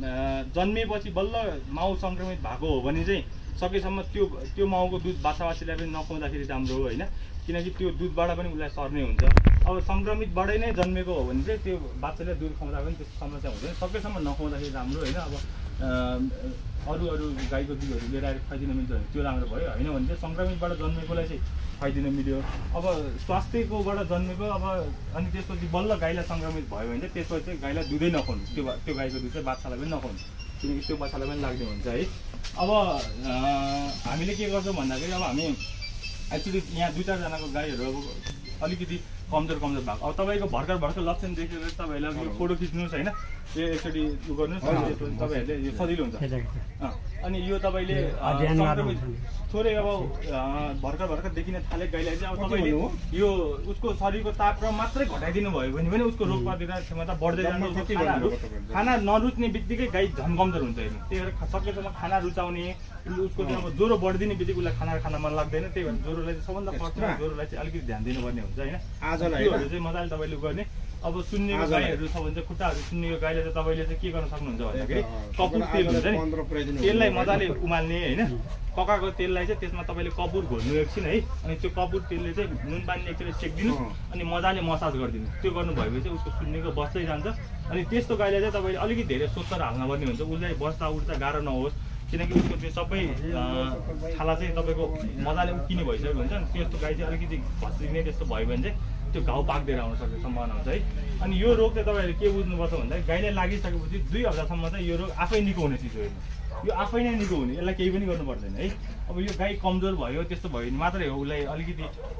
जन्मेपछि बल्ल माउ सङ्क्रमित भएको हो भने चाहिँ सकेसम्म त्यो माउको दुध बाछा बाछीलाई पनि नखुवाउँदाखेरि राम्रो हो होइन, किनकि त्यो दुधबाट पनि उसलाई सर्ने हुन्छ। अब सङ्क्रमितबाटै नै जन्मेको हो भने चाहिँ त्यो बाच्छाले दुध खुवाउँदा पनि त्यस्तो समस्या हुँदैन, सकेसम्म नखुवाउँदाखेरि राम्रो होइन। अब अरू गाईको दुधहरू लिएर आएर खुवाइदिन मिल्छ भने त्यो राम्रो भयो, होइन भने चाहिँ सङ्क्रमितबाट जन्मेकोलाई चाहिँ खुवाइदिन मिल्यो। अब स्वास्थ्यकोबाट जन्मेको अब अनि त्यसपछि बल्ल गाईलाई सङ्क्रमित भयो भने चाहिँ त्यसपछि चाहिँ गाईलाई दुधै नखुवाउनु, त्यो गाईको दुध चाहिँ बाच्छालाई पनि नखुवाउनु, किनकि त्यो बाच्छालाई पनि लाग्ने हुन्छ है। अब हामीले के गर्छौँ भन्दाखेरि अब हामी एक्चुअली यहाँ 2-4 जनाको गाईहरू अब अलिकति कमजोर भएको अब तपाईँको भर्खर लक्षण देखेर तपाईँहरूले अब यो फोटो खिच्नुहोस् होइन यो एकचोटि उ गर्नुहोस् तपाईँहरूले यो सजिलो हुन्छ अनि यो तपाईँले थोरै अब भर्खर देखिन थाले गाईलाई चाहिँ अब तपाईँले यो उसको शरीरको तापक्रम मात्रै घटाइदिनु भयो भने पनि उसको रोग प्रतिरोधक क्षमता बढ्दै जान्छ खाना नरुच्ने बित्तिकै गाई झन् कमजोर हुन्छ हेर्नु त्यही भएर सकेसम्म खाना रुचाउने उसको चाहिँ अब ज्वरो बढिदिने बित्तिकै उसलाई खाना मन लाग्दैन त्यही भएर ज्वरोलाई चाहिँ सबभन्दा फर्स्ट ज्वरोलाई चाहिँ अलिकति ध्यान दिनुपर्ने हुन्छ होइन त्योहरू चाहिँ मजाले तपाईँले गर्ने अब सुन्नेको गाईहरू छ भने चाहिँ खुट्टाहरू सुन्नेको गाईले चाहिँ तपाईँले चाहिँ के गर्न सक्नुहुन्छ भन्दाखेरि कपुर तेल हुन्छ नि तेललाई मजाले उमाल्ने होइन पकाएको तेललाई चाहिँ त्यसमा तपाईँले कपुर घोल्नु एकछिन है अनि त्यो कपुर तेलले चाहिँ नुन पानीले एकचोटि सेकिदिनु अनि मजाले मसाज गरिदिनु त्यो गर्नुभयो चाहिँ उसको सुन्नेको बस्दै जान्छ अनि त्यस्तो गाईलाई चाहिँ तपाईँले अलिकति धेरै सोच्चर हाल्नुपर्ने हुन्छ उसलाई बस्दा उठ्दा गाह्रो नहोस् किनकि उसको त्यो सबै छाला चाहिँ तपाईँको मजाले उक्किने भइसकेको हुन्छ नि त्यस्तो गाई चाहिँ अलिकति घस्रिने त्यस्तो भयो भने चाहिँ त्यो घाउ पाक्दै आउन सक्ने सम्भावना हुन्छ है अनि यो रोग चाहिँ तपाईँहरूले के बुझ्नुपर्छ भन्दा गाईलाई लागिसकेपछि 2 हप्तासम्म चाहिँ यो रोग आफै निको हुने चिज हो हेर्नु यो आफै नै निको हुने यसलाई केही पनि गर्नु पर्दैन है अब यो गाई कमजोर भयो त्यस्तो भयो भने मात्रै हो उसलाई अलिकति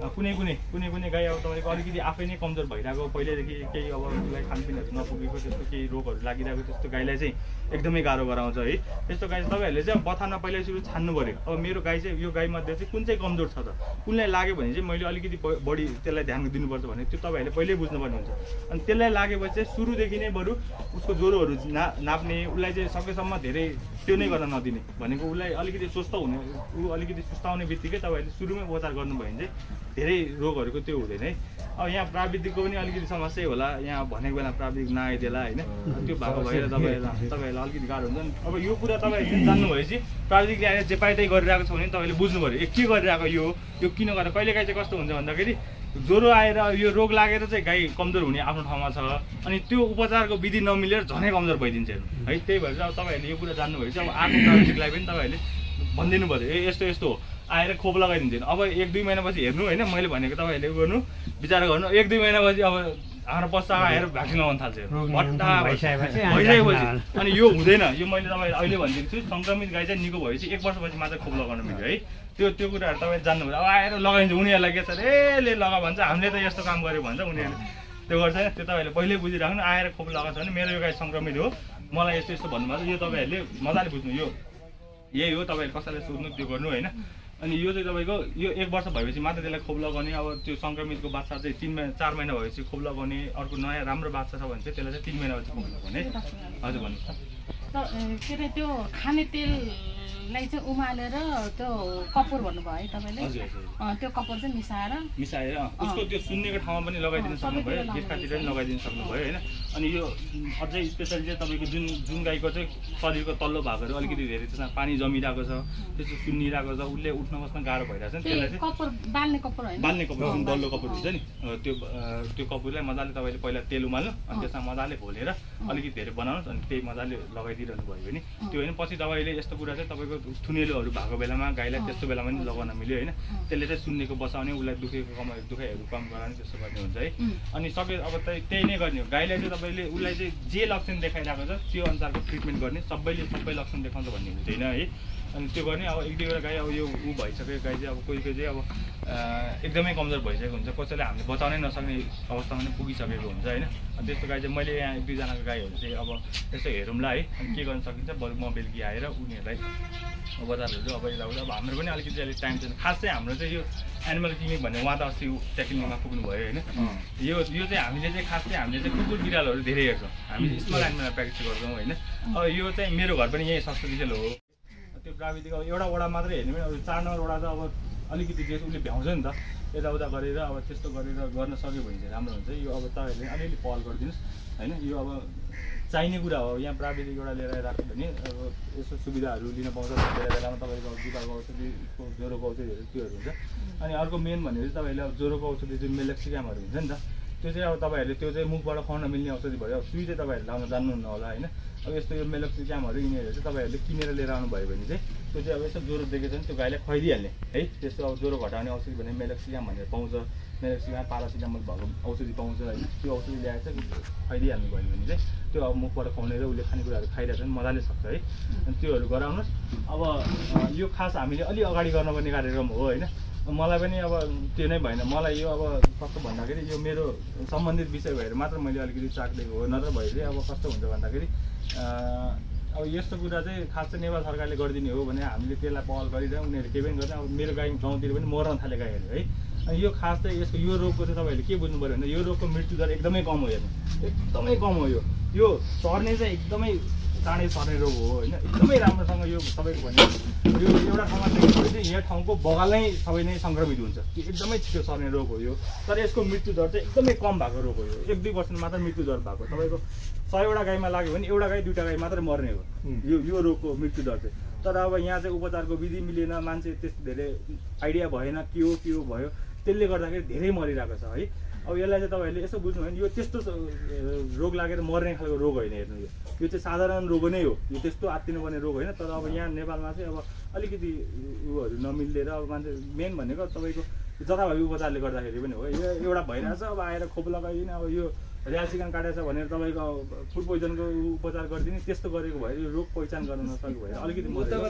कुनै गाई अब तपाईँको अलिकति आफै नै कमजोर भइरहेको पहिल्यैदेखि केही अब उसलाई खानपिनहरू नपुगेको त्यस्तो केही रोगहरू लागिरहेको त्यस्तो गाईलाई चाहिँ एकदमै गाह्रो गराउँछ है त्यस्तो गाई चाहिँ तपाईँहरूले चाहिँ बथानमा पहिला सुरु छान्नु पऱ्यो अब मेरो गाई चाहिँ यो गाईमध्ये चाहिँ कुन चाहिँ कमजोर छ त कुनलाई लाग्यो भने चाहिँ मैले अलिकति बढी त्यसलाई ध्यान दिनुपर्छ भने त्यो तपाईँहरूले पहिल्यै बुझ्नुपर्ने हुन्छ अनि त्यसलाई लागेपछि चाहिँ सुरुदेखि नै बरु उसको ज्वरोहरू नाप्ने उसलाई चाहिँ सकेसम्म धेरै त्यो नै गर्न नदिने भनेको उसलाई अलिकति स्वस्थ हुने ऊ अलिकति सुस्ताउने बित्तिकै तपाईँहरूले सुरुमै उपचार गर्नुभयो भने चाहिँ धेरै रोगहरूको त्यो हुँदैन है अब यहाँ प्राविधिकको पनि अलिकति समस्या होला यहाँ भनेको बेला प्राविधिक नआइदेला होइन त्यो भएको भएर तपाईँहरूलाई अलिकति गाह्रो हुन्छ नि अब यो कुरा तपाईँहरूले जान्नु भएपछि प्राविधिकले आएर जे पाए त्यही गरिरहेको छ भने तपाईँले बुझ्नु पऱ्यो के गरिरहेको यो किन गरेर कहिलेकाहीँ चाहिँ कस्तो हुन्छ भन्दाखेरि ज्वरो आएर यो रोग लागेर चाहिँ गाई कमजोर हुने आफ्नो ठाउँमा छ अनि त्यो उपचारको विधि नमिलेर झनै कमजोर भइदिन्छ हेर्नु है त्यही भएर चाहिँ अब तपाईँहरूले यो कुरा जान्नु भएपछि अब आएको प्राविधिकलाई पनि तपाईँहरूले भनिदिनु पऱ्यो यस्तो हो आएर खोप लगाइदिन्छ अब 1-2 महिनापछि हेर्नु होइन मैले भनेको तपाईँहरूले गर्नु विचार गर्नु 1-2 महिनापछि अब हाम्रो पश्चा आएर भ्याक्सिन लगाउन थाल्छ भट्टा भइसकेपछि अनि यो हुँदैन यो मैले तपाईँलाई अहिले भनिदिएको छु सङ्क्रमित गाई चाहिँ निको भएपछि 1 वर्षपछि मात्र खोप लगाउनु मिल्यो है त्यो कुराहरू तपाईँ जान्नु पऱ्यो अब आएर लगाइन्छ उनीहरूलाई के छ ले लगा भन्छ हामीले त यस्तो काम गर्यो भन्छ उनीहरूले त्यो गर्छ त्यो तपाईँहरूले पहिल्यै बुझिराख्नु आएर खोप लगाएको छ भने मेरो यो गाई सङ्क्रमित हो मलाई यस्तो भन्नुभएको यो तपाईँहरूले मजाले बुझ्नु यो यही हो तपाईँले कसैलाई सोध्नु त्यो गर्नु होइन अनि यो चाहिँ तपाईँको यो 1 वर्ष भएपछि मात्र त्यसलाई खोप लगाउने अब त्यो सङ्क्रमितको बाच्छा चाहिँ 4 महिना भएपछि खोप लगाउने अर्को नयाँ राम्रो बाच्छा छ भने चाहिँ त्यसलाई चाहिँ 3 महिनापछि खोप लगाउने हजुर भन्नुहोस् के अरे त्यो खाने तेललाई चाहिँ उमालेर त्यो कपुर भन्नुभयो है तपाईँले त्यो कपुर चाहिँ मिसाएर उसको त्यो सुन्नेको ठाउँमा पनि लगाइदिनु सक्नुभयो गिर्खातिर पनि लगाइदिनु सक्नुभयो होइन अनि यो अझै स्पेसली चाहिँ तपाईँको जुन गाईको चाहिँ शरीरको तल्लो भागहरू अलिकति धेरै त्यसमा पानी जमिरहेको छ त्यस्तो सुन्निरहेको छ उसले उठ्न बस्न गाह्रो भइरहेको छ नि त्यसलाई चाहिँ बाल्ने कपुर जुन डल्लो कपुर हुन्छ नि त्यो कपुरलाई मजाले तपाईँले पहिला तेल उमाल्नु अनि त्यसमा मजाले घोलेर अलिकति धेरै बनाउनुहोस् अनि त्यही मजाले लगाइदिइरहनु भयो भने त्यो होइन पछि तपाईँले यस्तो कुरा चाहिँ तपाईँको थुनेलोहरू भएको बेलामा गाईलाई त्यस्तो बेलामा पनि लगाउन मिल्यो होइन त्यसले चाहिँ सुन्नेको बसाउने उसलाई दुखाइहरू कम गराउने त्यस्तो गर्ने हुन्छ है अनि सके अब त्यही नै गर्ने हो गाईलाई चाहिँ तपाईँले उसलाई चाहिँ जे लक्षण देखाइरहेको छ त्यो अनुसारको ट्रिटमेन्ट गर्ने सबै लक्षण देखाउँछ भन्ने हुँदैन है अनि त्यो गर्ने अब 1-2 गाई अब यो ऊ भइसकेको गाई चाहिँ अब कोही चाहिँ अब एकदमै कमजोर भइसकेको हुन्छ कसैले हामीले बचाउनै नसक्ने अवस्थामा पनि पुगिसकेको हुन्छ होइन त्यस्तो गाई चाहिँ मैले यहाँ 1-2 जनाको गाईहरू चाहिँ अब यसो हेरौँला है अनि के गर्न सकिन्छ बरु म बेलुकी आएर उनीहरूलाई बजारहरू अब यताउता अब हाम्रो पनि अलिकति अलिक टाइम छैन खास चाहिँ हाम्रो चाहिँ यो एनिमल क्लिनिक भन्ने उहाँ त अस्ति टेक्निकमा पुग्नु भयो होइन यो चाहिँ हामीले चाहिँ खास चाहिँ हामीले चाहिँ कुकुर बिरालोहरू धेरै हेर्छौँ हामी स्मल एनिमल प्र्याक्टिस गर्छौँ होइन अब यो चाहिँ मेरो घर पनि यहीँ सस्तोदेखि हो त्यो प्राविधिक अब एउटा वडा मात्रै हेर्ने पनि अब 4 नम्बर वडा त अब अलिकति जे उसले भ्याउँछ नि त यताउता गरेर अब त्यस्तो गरेर गर्न सक्यो भने चाहिँ राम्रो हुन्छ यो अब तपाईँहरूले अलिअलि पहल गरिदिनुहोस् होइन यो अब चाहिने कुरा हो यहाँ प्राविधिक एउटा लिएर राख्यो भने अब यसो सुविधाहरू लिन पाउँछ बेला बेलामा तपाईँको जुकाको औषधि ज्वरोको औषधिहरू त्योहरू हुन्छ अनि अर्को मेन भनेको चाहिँ तपाईँहरूले अब ज्वरोको औषधि जुन मेलेक्सिकामहरू हुन्छ नि त त्यो चाहिँ अब तपाईँहरूले त्यो चाहिँ मुखबाट खुवाउन मिल्ने औषधि भयो अब सुई चाहिँ तपाईँहरूले लाउन जान्नुहुन्न होला होइन अब यस्तो यो मेलेक्सिकामहरू यिनीहरू चाहिँ तपाईँहरूले किनेर लिएर आउनु भयो भने चाहिँ त्यो चाहिँ अब यसो ज्वरो देखेको छ भने त्यो गाईलाई खुवाइदिइहाल्ने है त्यस्तो अब ज्वरो घटाउने औषधि भने मेलेक्सिकाम भनेर पाउँछ मेलेक्सिकाम पारासिटामोल भएको औषधि पाउँछ होइन त्यो औषधि ल्याएर चाहिँ खुवाइदिइहाल्नु भयो भने चाहिँ त्यो अब मुखबाट खुवाउने र उसले खानेकुराहरू खाइरहेको छ भने मजाले सक्छ है अनि त्योहरू गराउनुहोस् अब यो खास हामीले अलि अगाडि गर्नुपर्ने कार्यक्रम हो होइन मलाई पनि अब त्यो नै भएन मलाई यो अब कस्तो भन्दाखेरि यो मेरो सम्बन्धित विषय भएर मात्र मैले अलिकति चाक दिएको हो नत्र भए चाहिँ अब कस्तो हुन्छ भन्दाखेरि अब यस्तो कुरा चाहिँ खास चाहिँ नेपाल सरकारले गरिदिने हो भने हामीले त्यसलाई पहल गरिरह्यौँ उनीहरूले केही पनि गर्दैन अब मेरो गाई गाउँतिर पनि मर्न थाले गाईहरू है अनि यो खास चाहिँ यसको यो रोगको चाहिँ तपाईँहरूले के बुझ्नु पऱ्यो भने यो रोगको मृत्युदर एकदमै कम हो हेर्नु एकदमै कम हो यो सर्ने चाहिँ एकदमै चाँडै सर्ने रोग हो होइन एकदमै राम्रोसँग यो तपाईँको भने यो एउटा ठाउँमा देखेपछि यहाँ ठाउँको बगालै सबै नै सङ्क्रमित हुन्छ एकदमै छिटो सर्ने रोग हो यो तर यसको मृत्युदर चाहिँ एकदमै कम भएको रोग हो यो 1-2% मात्र मृत्युदर भएको तपाईँको 100वटा गाईमा लाग्यो भने एउटा गाई 2टा गाई मात्रै मर्ने हो यो रोगको मृत्युदर चाहिँ तर अब यहाँ चाहिँ उपचारको विधि मिलेन मान्छे त्यस्तो धेरै आइडिया भएन के हो भयो त्यसले गर्दाखेरि धेरै मरिरहेको छ है अब यसलाई चाहिँ तपाईँहरूले यसो बुझ्नु भयो भने यो त्यस्तो रोग लागेर मर्ने खालको रोग होइन हेर्नु यो चाहिँ साधारण रोग नै हो यो त्यस्तो आत्तिनुपर्ने रोग होइन तर अब यहाँ नेपालमा चाहिँ अब अलिकति उयोहरू नमिलेर अब मान्छे मेन भनेको तपाईँको जथाभावी उपचारले गर्दाखेरि पनि हो यो एउटा भइरहेछ अब आएर खोप लगाइदिने अब यो र्याल चिकन काटेछ भनेर तपाईँको फुड पोइजनको उपचार गरिदिने त्यस्तो गरेको भएर यो रोग पहिचान गर्न नसकेको भएर अलिकति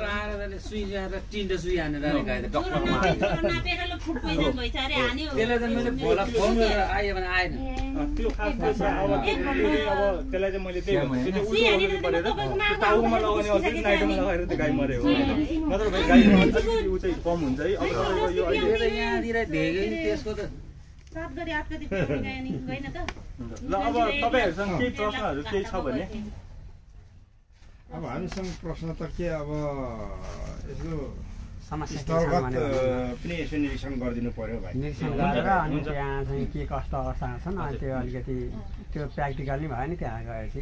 त्यो खास अब त्यसलाई चाहिँ मैले त्यही परेर टाउकोमा लगाउने अलिकति नाइटोमा लगाएर त्यो गाई मऱ्यो हो नत्र भाइ गाईमा अलिकति ऊ चाहिँ कम हुन्छ है अब तपाईँको यो ल अब तपाईँहरूसँग केही प्रश्नहरू केही छ भने अब हामीसँग प्रश्न त के अब यसो स्थलगत पनि यसो निरीक्षण गरिदिनु पर्यो भाइ निरीक्षण गरेर अनि त्यहाँ चाहिँ के कस्तो अवस्थामा छन् अनि त्यो अलिकति त्यो प्र्याक्टिकल नै भयो नि त्यहाँ गएपछि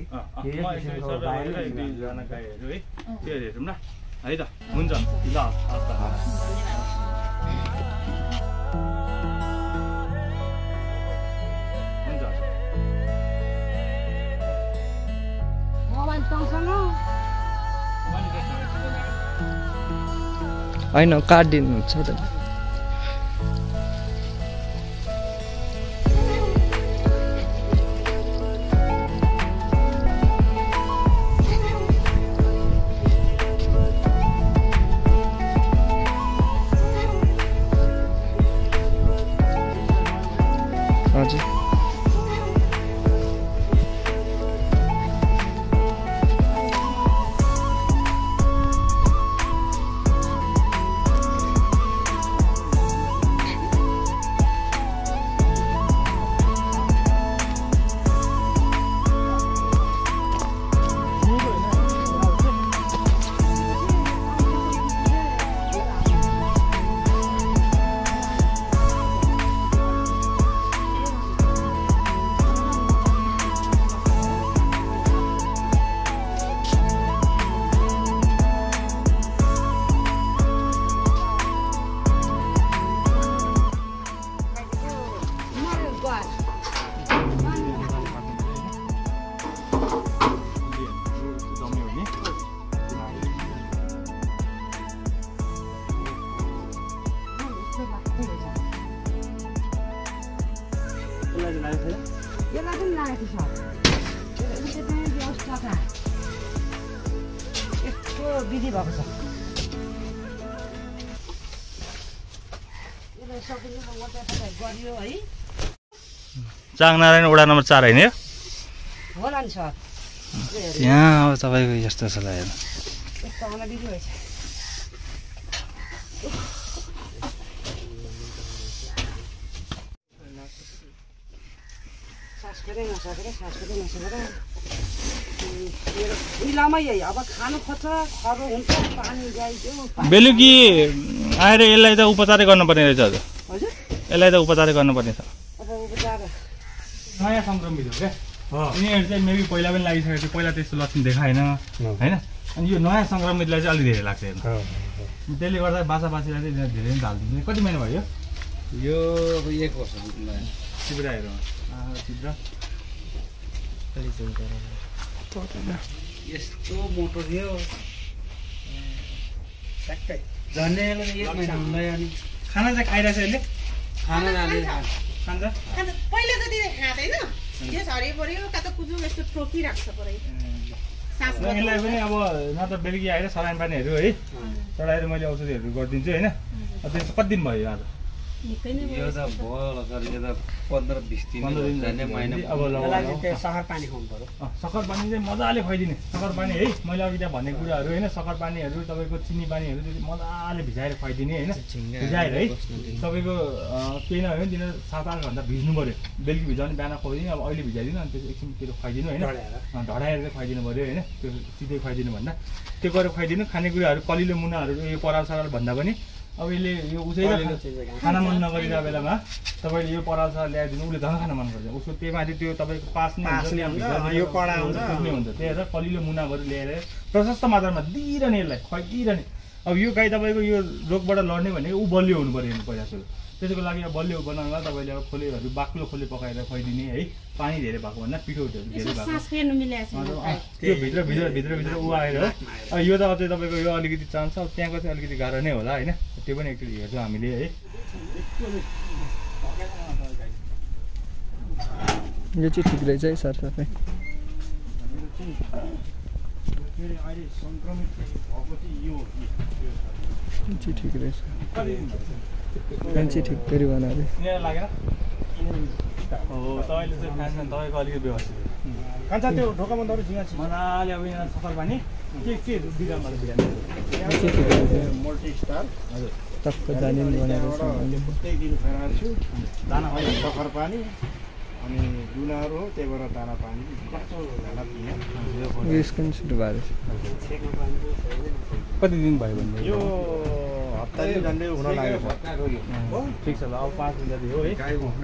गाईहरू है त्यो हेरौँ न है त हुन्छ ल होइन काटिदिनु छ त हजुर विधि भएको छ चाङनारायण वडा नम्बर 4 होइन होला नि सर यहाँ अब तपाईँको यस्तो छ ल बेलुकी आएर यसलाई त उपचारै गर्नुपर्ने रहेछ हजुर यसलाई त उपचारै गर्नुपर्ने छ नयाँ सङ्क्रमित हो क्या यिनीहरू चाहिँ मेबी पहिला पनि लागिसकेको थियो पहिला त्यस्तो लक्षण देखाएन होइन अनि यो नयाँ सङ्क्रमितलाई चाहिँ अलिक धेरै लाग्छ त्यसले गर्दा बाछाबाछीलाई चाहिँ धेरै नै हालिदिन्छ कति महिना भयो यो अब 1 वर्ष चिब्राहरू चिब्रा यस्तो मोटो थियो ट्याक्कै झन्डै 1 महिना हुँदै अनि खाना चाहिँ खाइरहेछ यसले खाना खान्छ पहिला जति खाँदैन त्यस हरियो कता कुजु यस्तो ठोकिराख्छ परै यसलाई पनि अब न त बेलुकी आएर सलाइन पानीहरू है चढाएर मैले औषधिहरू गरिदिन्छु होइन त्यसो कति दिन भयो आज यो त भयो सर यो त 15-20 दिन जाने महिना अब त्यसलाई त्यो सहर पानी खुवाउनु पर्यो सक्खर पानी चाहिँ मजाले खुवाइदिने सक्खर पानी है मैले अघि त्यहाँ भनेको कुराहरू होइन सक्खर पानीहरू तपाईँको चिनी पानीहरू मजाले भिजाएर खुवाइदिने होइन भिजाएर है तपाईँको केही नभए पनि तिनीहरू 7-8 घन्टा भिज्नु पऱ्यो बेलुकी भिजाउने बिहान खुवाइदिनु अब अहिले भिजाइदिनु अनि त्यो एकछिनतिर खुवाइदिनु होइन ढडाएर चाहिँ खुवाइदिनु पऱ्यो होइन त्यो सिधै खुवाइदिनु भन्दा त्यो गरेर खुवाइदिनु खानेकुराहरू कलिलो मुनाहरू यो पराल सराल भन्दा पनि अब यसले यो उसैले खाना मन नगरिरहेको बेलामा तपाईँले यो पराल सराल ल्याइदिनु उसले झन् खाना मन गर्छ उसको त्यही माथि त्यो तपाईँको पास्ने यो कडा हुन्छ पुग्ने हुन्छ त्यही भएर कलिलो मुनाहरू ल्याएर प्रशस्त मात्रामा दिइरहने यसलाई खुवाइदिइरहने अब यो गाई तपाईँको यो रोगबाट लड्ने भनेको ऊ बलियो हुनु पऱ्यो पहिला सुरु त्यसको लागि अब बलियो बनाउनलाई तपाईँले अब खोलेहरू बाक्लो खोले पकाएर खुवाइदिने है पानी धेरै भएको भन्दा पिठोहरू धेरै भएको त्यो भित्र ऊ आएर अब यो त अझै तपाईँको यो अलिकति चाहन्छ अब त्यहाँको चाहिँ अलिकति गाह्रो नै होला होइन त्यो पनि एकचोटि हेर्छौँ हामीले है यो चाहिँ ठिक रहेछ है सर सबै अहिले सङ्क्रमित भएको चाहिँ यो चाहिँ ठिक रहेछ मान्छे ठिक गरी बनाएर यिनीहरू लागेन हो तपाईँले चाहिँ खान्छ तपाईँको अलिकति व्यवस्थित कान्छ त्यो ढोकामा दौडी झिँगा मजाले अब यहाँ सक्खर पानी के बिगार्नु बिहान मल्टी स्टार हजुर टक्क जाने बनाएर प्रत्येक दिन खुवाइरहेको छु दाना सक्खर पानी अनि दुनाहरू हो त्यही भएर दाना पानी दाना पिएँ उयसको पनि सुरु भएर कति दिन भयो भने यो हप्ता दिन झन्डै हुन लाग्यो ठिक छ ल अब 5 दिन जति हो है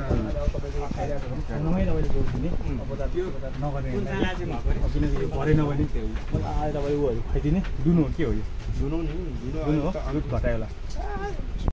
तपाईँले जोड्छु नि नगर्ने किनकि यो गरेन भने अहिले तपाईँ उहरू खुवाइदिने दुनु हो के हो यो दुनु नि दुनु हो अलिक घटायो होला